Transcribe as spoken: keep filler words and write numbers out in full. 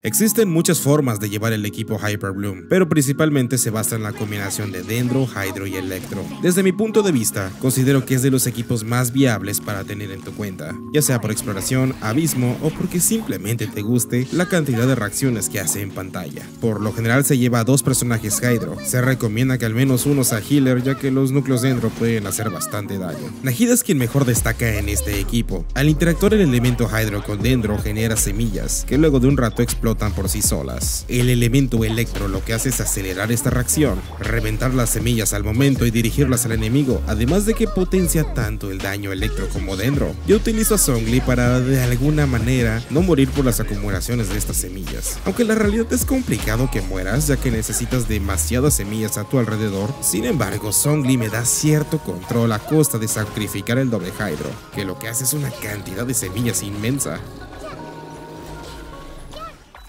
Existen muchas formas de llevar el equipo Hyper Bloom, pero principalmente se basa en la combinación de Dendro, Hydro y Electro. Desde mi punto de vista, considero que es de los equipos más viables para tener en tu cuenta, ya sea por exploración, abismo o porque simplemente te guste la cantidad de reacciones que hace en pantalla. Por lo general se lleva a dos personajes Hydro, se recomienda que al menos uno sea healer ya que los núcleos Dendro pueden hacer bastante daño. Nahida es quien mejor destaca en este equipo. Al interactuar el elemento Hydro con Dendro genera semillas, que luego de un rato explotan por sí solas. El elemento Electro lo que hace es acelerar esta reacción, reventar las semillas al momento y dirigirlas al enemigo, además de que potencia tanto el daño Electro como Dendro. Yo utilizo a Zhongli para de alguna manera no morir por las acumulaciones de estas semillas, aunque la realidad es complicado que mueras ya que necesitas demasiadas semillas a tu alrededor. Sin embargo, Zhongli me da cierto control a costa de sacrificar el doble Hydro, que lo que hace es una cantidad de semillas inmensa.